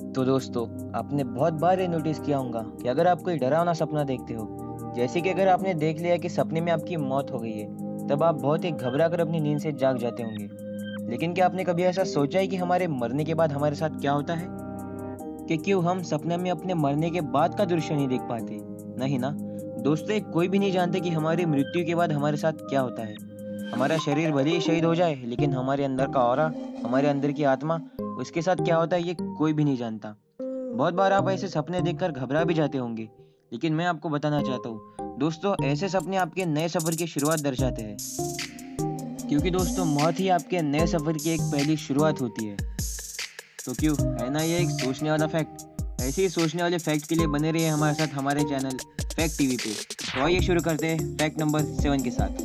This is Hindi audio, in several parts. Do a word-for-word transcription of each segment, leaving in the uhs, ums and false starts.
तो दोस्तों, आपने बहुत बार ये नोटिस किया होगा कि अगर आप कोई डरावना सपना देखते हो, जैसे कि अगर आपने देख लिया कि सपने में आपकी मौत हो गई है, तब आप बहुत ही घबरा कर अपनी नींद से जाग जाते होंगे। लेकिन क्या आपने कभी ऐसा सोचा है कि हमारे मरने के बाद हमारे साथ क्या होता है? कि क्यों हम सपने में अपने मरने के बाद का दृश्य नहीं देख पाते? नहीं ना? दोस्तों, एक कोई भी नहीं जानते कि हमारी मृत्यु के बाद हमारे साथ क्या होता है। हमारा शरीर भले ही शहीद हो जाए, लेकिन हमारे अंदर का ऑरा, हमारे अंदर की आत्मा, उसके साथ क्या होता है ये कोई भी नहीं जानता। बहुत बार आप ऐसे सपने देखकर घबरा भी जाते होंगे, लेकिन मैं आपको बताना चाहता हूँ दोस्तों, ऐसे सपने आपके नए सफर की शुरुआत दर्शाते हैं। क्योंकि दोस्तों, मौत ही आपके नए सफर की एक पहली शुरुआत होती है। तो क्यों है ना ये एक सोचने वाला फैक्ट। ऐसे ही सोचने वाले फैक्ट के लिए बने रहिए हमारे साथ हमारे चैनल फैक्ट टीवी पे। तो आइए शुरू करते हैं फैक्ट नंबर सेवन के साथ।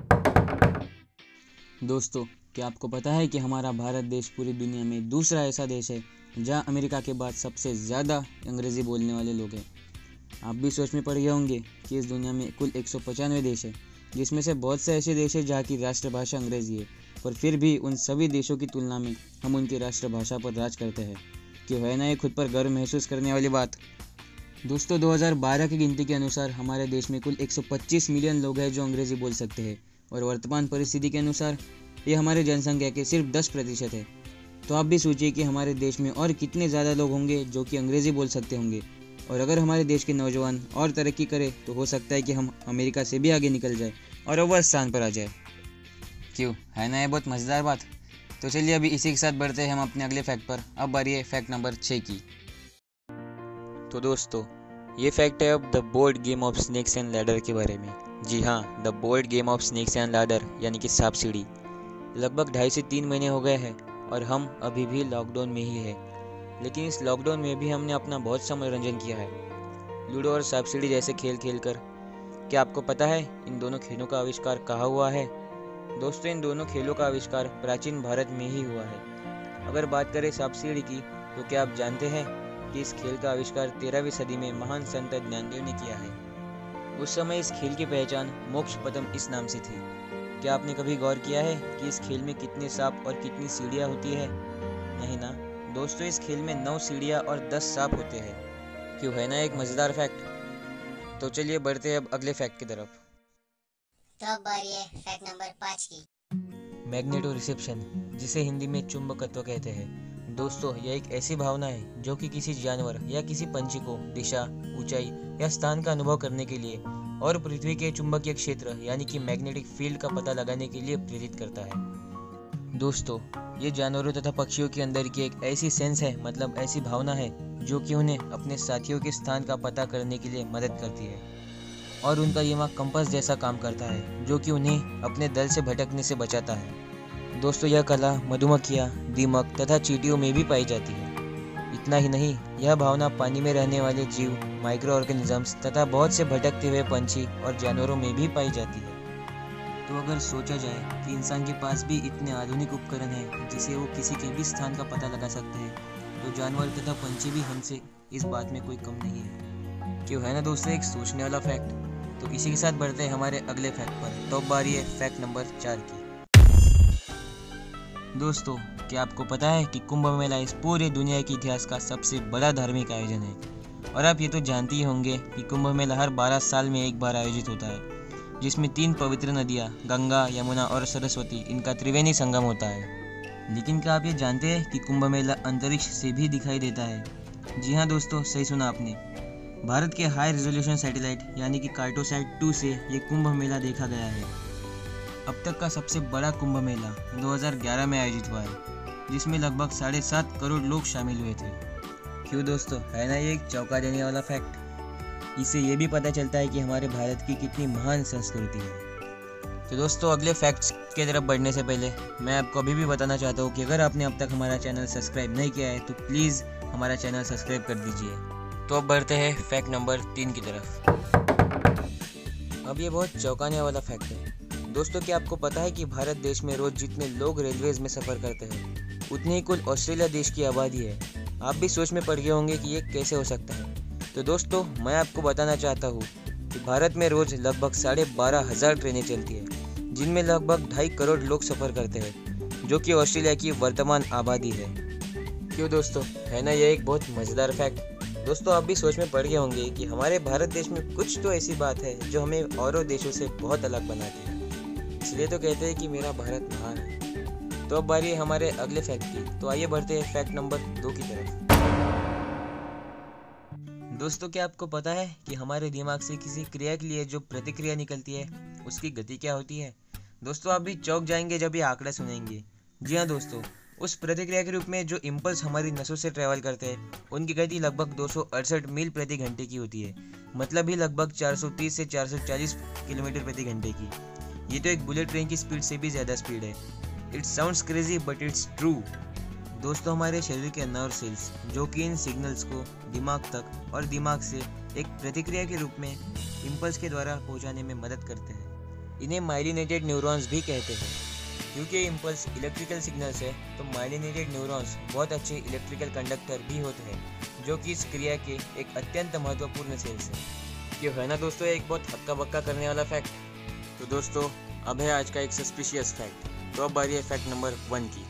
दोस्तों, क्या आपको पता है कि हमारा भारत देश पूरी दुनिया में दूसरा ऐसा देश है जहां अमेरिका के बाद सबसे ज़्यादा अंग्रेज़ी बोलने वाले लोग हैं। आप भी सोच में पड़ गए होंगे कि इस दुनिया में कुल एक सौ पचानवे देश है, जिसमें से बहुत से ऐसे देश हैं जहाँ की राष्ट्रभाषा अंग्रेज़ी है, पर फिर भी उन सभी देशों की तुलना में हम उनकी राष्ट्रभाषा पर राज करते हैं। क्यों है ना ये खुद पर गर्व महसूस करने वाली बात। दोस्तों, दो हज़ार बारह की गिनती के अनुसार हमारे देश में कुल एक सौ पच्चीस मिलियन लोग हैं जो अंग्रेज़ी बोल सकते हैं, और वर्तमान परिस्थिति के अनुसार ये हमारे जनसंख्या के सिर्फ दस प्रतिशत है। तो आप भी सोचिए कि हमारे देश में और कितने ज़्यादा लोग होंगे जो कि अंग्रेज़ी बोल सकते होंगे। और अगर हमारे देश के नौजवान और तरक्की करें तो हो सकता है कि हम अमेरिका से भी आगे निकल जाए और अव्वल स्थान पर आ जाए। क्यों है ना ये बहुत मज़ेदार बात। तो चलिए अभी इसी के साथ बढ़ते हैं हम अपने अगले फैक्ट पर। अब बारी है फैक्ट नंबर छः की। तो दोस्तों, ये फैक्ट है अब the board game of snakes and ladder के बारे में। जी हाँ, the board game of snakes and ladder यानी कि सांप सीढ़ी। लगभग ढाई से तीन महीने हो गए हैं और हम अभी भी लॉकडाउन में ही है। लेकिन इस लॉकडाउन में भी हमने अपना बहुत सा मनोरंजन किया है, लूडो और सांप सीढ़ी जैसे खेल खेल कर। क्या आपको पता है इन दोनों खेलों का आविष्कार कहाँ हुआ है? दोस्तों, इन दोनों खेलों का आविष्कार प्राचीन भारत में ही हुआ है। अगर बात करें सांप सीढ़ी की, तो क्या आप जानते हैं कि इस खेल का आविष्कार तेरहवीं सदी में महान संत ज्ञानदेव ने किया है। उस समय इस खेल की पहचान मोक्ष पदम इस नाम से थी। क्या आपने कभी गौर किया है कि इस खेल में कितने सांप और कितनी सीढ़ियाँ होती है? नहीं ना दोस्तों, इस खेल में नौ सीढ़ियाँ और दस सांप होते हैं। क्यों है ना एक मज़ेदार फैक्ट। तो चलिए बढ़ते हैं अब अगले फैक्ट की तरफ। तो अब बारी है फैक्ट नंबर पाँच की। मैग्नेटो रिसेप्शन, जिसे हिंदी में चुंबकत्व कहते हैं। दोस्तों, यह एक ऐसी भावना है जो कि किसी जानवर या किसी पंछी को दिशा, ऊंचाई या स्थान का अनुभव करने के लिए और पृथ्वी के चुंबकीय क्षेत्र यानी कि मैग्नेटिक फील्ड का पता लगाने के लिए प्रेरित करता है। दोस्तों, ये जानवरों तथा पक्षियों के अंदर की एक ऐसी सेंस है, मतलब ऐसी भावना है, जो कि उन्हें अपने साथियों के स्थान का पता करने के लिए मदद करती है। और उनका दिमाग कंपास जैसा काम करता है, जो कि उन्हें अपने दल से भटकने से बचाता है। दोस्तों, यह कला मधुमक्खियाँ, दीमक तथा चींटियों में भी पाई जाती है। इतना ही नहीं, यह भावना पानी में रहने वाले जीव, माइक्रो ऑर्गेनिजम्स तथा बहुत से भटकते हुए पंछी और जानवरों में भी पाई जाती है। तो अगर सोचा जाए कि इंसान के पास भी इतने आधुनिक उपकरण हैं जिसे वो किसी के भी स्थान का पता लगा सकते हैं, तो जानवर तथा पंछी भी हमसे इस बात में कोई कम नहीं है। क्यों है ना दोस्तों एक सोचने वाला फैक्ट। तो इसी के साथ बढ़ते हैं हमारे अगले फैक्ट पर। तो बारी है फैक्ट नंबर चार की। दोस्तों, क्या आपको पता है कि कुंभ मेला इस पूरे दुनिया के इतिहास का सबसे बड़ा धार्मिक आयोजन है। और आप ये तो जानते ही होंगे कि कुंभ मेला हर बारह साल में एक बार आयोजित होता है, जिसमें तीन पवित्र नदियाँ गंगा, यमुना और सरस्वती, इनका त्रिवेणी संगम होता है। लेकिन क्या आप ये जानते हैं कि कुंभ मेला अंतरिक्ष से भी दिखाई देता है? जी हाँ दोस्तों, सही सुना आपने। भारत के हाई रेजोल्यूशन सैटेलाइट यानी कि कार्टोसैट टू से ये कुंभ मेला देखा गया है। अब तक का सबसे बड़ा कुंभ मेला दो हज़ार ग्यारह में आयोजित हुआ है, जिसमें लगभग साढ़े सात करोड़ लोग शामिल हुए थे। क्यों दोस्तों, है ना ये एक चौंका देने वाला फैक्ट। इससे ये भी पता चलता है कि हमारे भारत की कितनी महान संस्कृति है। तो दोस्तों, अगले फैक्ट्स की तरफ बढ़ने से पहले मैं आपको अभी भी बताना चाहता हूँ कि अगर आपने अब तक हमारा चैनल सब्सक्राइब नहीं किया है तो प्लीज़ हमारा चैनल सब्सक्राइब कर दीजिए। तो अब बढ़ते हैं फैक्ट नंबर तीन की तरफ। अब ये बहुत चौंकाने वाला फैक्ट है। दोस्तों, क्या आपको पता है कि भारत देश में रोज जितने लोग रेलवेज में सफ़र करते हैं, उतनी ही कुल ऑस्ट्रेलिया देश की आबादी है। आप भी सोच में पड़ गए होंगे कि ये कैसे हो सकता है। तो दोस्तों, मैं आपको बताना चाहता हूँ कि भारत में रोज लगभग साढ़े बारह हज़ार ट्रेनें चलती है, जिनमें लगभग ढाई करोड़ लोग सफ़र करते हैं, जो कि ऑस्ट्रेलिया की वर्तमान आबादी है। क्यों दोस्तों, है ना ये एक बहुत मज़ेदार फैक्ट। दोस्तों आप भी सोच में पड़ गए होंगे कि हमारे भारत देश में कुछ तो ऐसी बात है जो हमें औरों देशों से बहुत अलग बनाती है, इसलिए तो कहते हैं कि मेरा भारत महान है। तो अब बारी है हमारे अगले फैक्ट की, तो आइए बढ़ते हैं फैक्ट नंबर दो की तरफ। दोस्तों क्या आपको पता है कि हमारे दिमाग से किसी क्रिया के लिए जो प्रतिक्रिया निकलती है उसकी गति क्या होती है? दोस्तों आप भी चौंक जाएंगे जब ये आंकड़ा सुनेंगे। जी हाँ दोस्तों, उस प्रतिक्रिया के रूप में जो इम्पल्स हमारी नसों से ट्रैवल करते हैं उनकी गति लगभग दो सौ अड़सठ मील प्रति घंटे की होती है, मतलब ही लगभग चार सौ तीस से चार सौ चालीस किलोमीटर प्रति घंटे की। ये तो एक बुलेट ट्रेन की स्पीड से भी ज़्यादा स्पीड है। It sounds crazy but it's true. दोस्तों हमारे शरीर के नर्व सेल्स जो कि इन सिग्नल्स को दिमाग तक और दिमाग से एक प्रतिक्रिया के रूप में इम्पल्स के द्वारा पहुंचाने में मदद करते हैं। इन्हें माइलिनेटेड न्यूरॉन्स भी कहते हैं। क्योंकि इम्पल्स इलेक्ट्रिकल सिग्नल्स है तो माइलिनेटेड न्यूरॉन्स बहुत अच्छे इलेक्ट्रिकल कंडक्टर भी होते हैं, जो कि इस क्रिया के एक अत्यंत महत्वपूर्ण सेल्स है। ये है ना दोस्तों एक बहुत हक्का बक्का करने वाला फैक्ट। तो दोस्तों अब है आज का एक सस्पिशियस फैक्ट। तो अब बारी है फैक्ट नंबर वन की।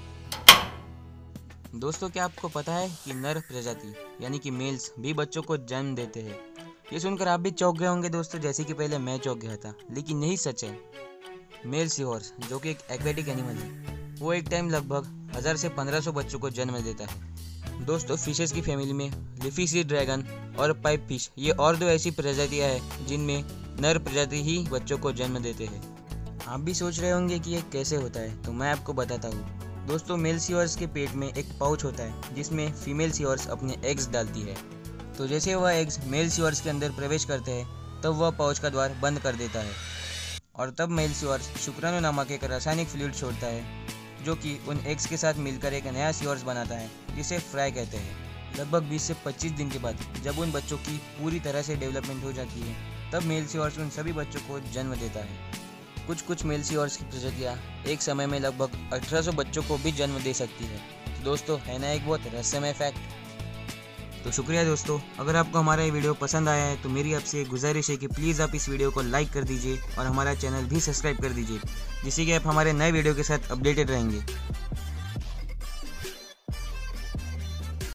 दोस्तों क्या आपको पता है कि नर प्रजाति यानी कि मेल्स भी बच्चों को जन्म देते हैं? ये सुनकर आप भी चौंक गए होंगे दोस्तों, जैसे कि पहले मैं चौंक गया था, लेकिन यही सच है। मेल सी हॉर्स जो कि एक एक्वेटिक एनिमल है, वो एक टाइम लगभग हज़ार से पंद्रह सौ बच्चों को जन्म देता है। दोस्तों फिशेस की फैमिली में लिफी सी ड्रैगन और पाइप फिश ये और दो ऐसी प्रजातियां हैं जिनमें नर प्रजाति ही बच्चों को जन्म देते हैं। आप भी सोच रहे होंगे कि ये कैसे होता है, तो मैं आपको बताता हूँ। दोस्तों मेल सी हॉर्स के पेट में एक पाउच होता है जिसमें फीमेल सी हॉर्स अपने एग्स डालती है। तो जैसे वह एग्स मेल सी हॉर्स के अंदर प्रवेश करते हैं तब वह पाउच का द्वार बंद कर देता है और तब मेल सी हॉर्स शुक्राणु नामक एक रासायनिक फ्लूइड छोड़ता है जो कि उन एग्स के साथ मिलकर एक नया सी हॉर्स बनाता है जिसे फ्राई कहते हैं। लगभग बीस से पच्चीस दिन के बाद जब उन बच्चों की पूरी तरह से डेवलपमेंट हो जाती है तब मेल सी हॉर्स उन सभी बच्चों को जन्म देता है। कुछ कुछ मेल सी हॉर्स की प्रजातियाँ एक समय में लगभग अठारह सौ बच्चों को भी जन्म दे सकती है। तो दोस्तों है ना एक बहुत रहस्यमय फैक्ट। तो शुक्रिया दोस्तों, अगर आपको हमारा ये वीडियो पसंद आया है तो मेरी आपसे गुजारिश है कि प्लीज़ आप इस वीडियो को लाइक कर दीजिए और हमारा चैनल भी सब्सक्राइब कर दीजिए, जिससे कि आप हमारे नए वीडियो के साथ अपडेटेड रहेंगे।